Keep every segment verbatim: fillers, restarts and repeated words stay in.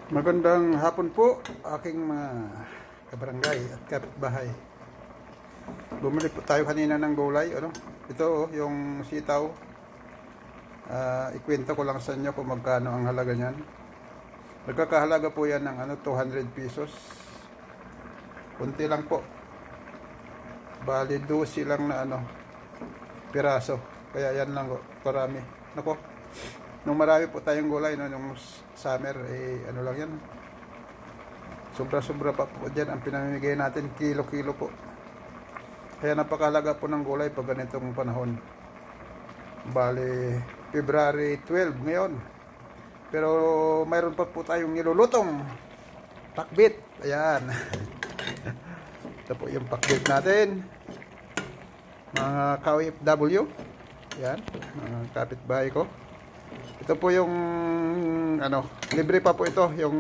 Magandang hapon po aking mga kabarangay at kapitbahay. Bumili po tayo kanina ng gulay. Ano? Ito yung sitaw. Uh, ikwento ko lang sa inyo kung magkano ang halaga niyan. Nagkakahalaga po yan ng ano, two hundred pesos. Kunti lang po. Bali dosi lang na ano, piraso. Kaya yan lang po, karami. Nako. Nung marami po tayong gulay, no, nung summer, eh, ano lang yan. Sobra-sobra pa po dyan ang pinamimigay natin, kilo-kilo po. Kaya napakahalaga po ng gulay pag ganitong panahon. Bali, February twelve ngayon. Pero mayroon pa po tayong nilulutong pakbit. Ayan. Ito po yung pakbit natin. Mga ka-O F W. Ayan, mga kapitbahay ko. Ito po yung ano, libre pa po ito, yung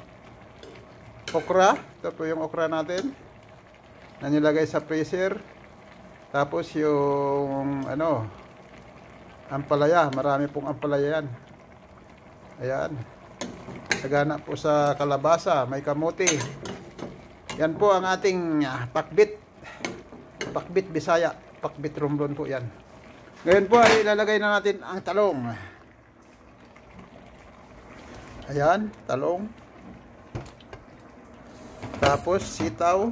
okra. Ito po yung okra natin na nilagay sa freezer. Tapos yung ano, ampalaya, marami pong ampalaya yan. Ayan. Sagana po sa kalabasa, may kamote. Yan po ang ating uh, pakbit. Pakbit Bisaya, pakbit Romblon po yan. Ngayon po ay ilalagay na natin ang talong. Ayan, talong. Tapos sitaw.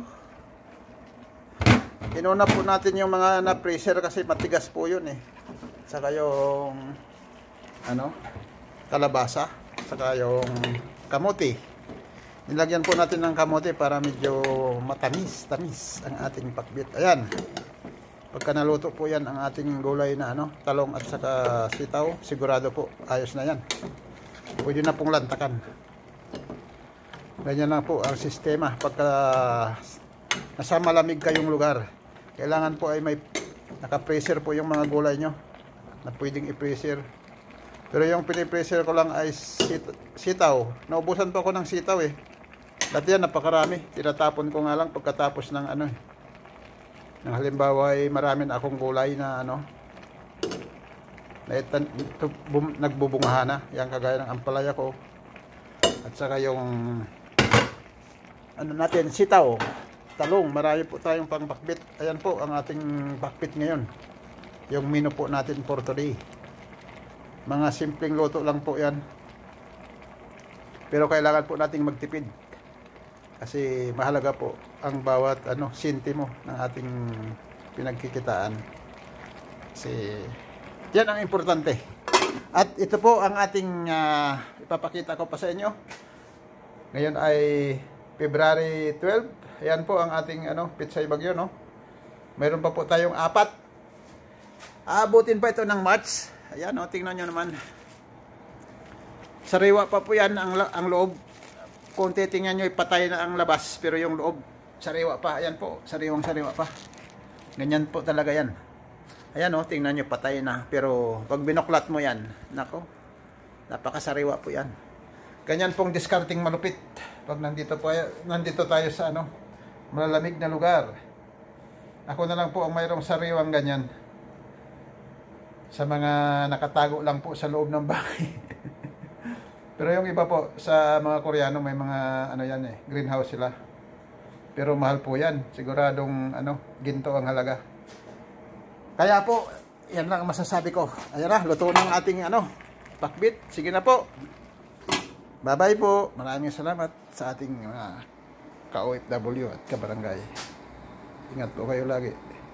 Inuna po natin yung mga na-freezer kasi matigas po yun eh. Saka yung ano, kalabasa. Saka yung kamote. Nilagyan po natin ng kamote para medyo matamis, tamis ang ating pakbit. Ayan. Pagka naluto po yan ang ating gulay na ano, talong at saka sitaw, sigurado po ayos na yan. Pwede na pong lantakan. Ganyan lang po ang sistema pagka nasa malamig kayong lugar. Kailangan po ay may naka-freezer po yung mga gulay nyo na pwedeng i-freezer. Pero yung pinipreser ko lang ay sit sitaw. Naubusan pa ako ng sitaw eh. Dati yan napakarami. Tinatapon ko nga lang pagkatapos ng ano eh. Nang halimbawa ay marami na akong gulay na ano, na itan, ito, bum, nagbubungahan na. Yan kagaya ng ampalaya ko. At saka yung ano natin, sitaw, talong. Marami po tayong pang bakbit. Ayan po ang ating bakbit ngayon. Yung menu po natin for today. Mga simpleng luto lang po yan. Pero kailangan po nating magtipid. Kasi mahalaga po ang bawat ano, sintimo ng ating pinagkikitaan. Kasi yan ang importante. At ito po ang ating uh, ipapakita ko pa sa inyo. Ngayon ay February twelve. Ayan po ang ating ano, Pitsay Bagyo, no? Mayroon pa po tayong apat. Aabutin pa ito ng March. Ayan, no, tingnan nyo naman. Sariwa pa po yan ang, ang loob. Kung titingnan nyo, ipatay na ang labas. Pero yung loob, sariwa pa. Ayan po, sariwang sariwa pa. Ganyan po talaga yan. Ayan o, tingnan nyo, patay na. Pero pag binuklat mo yan, nako, napakasariwa po yan. Ganyan pong discarding malupit. Pag nandito, po, nandito tayo sa ano, malalamig na lugar. Ako na lang po ang mayroong sariwang ganyan. Sa mga nakatago lang po sa loob ng bahay. Pero yung iba po, sa mga Koreano, may mga ano yan eh, greenhouse sila. Pero mahal po yan. Siguradong ano, ginto ang halaga. Kaya po, yan lang ang masasabi ko. Ayan na, luto ng ating ano, pakbit. Sige na po. Bye-bye po. Maraming salamat sa ating mga ka-O F W at kabarangay. Ingat po kayo lagi.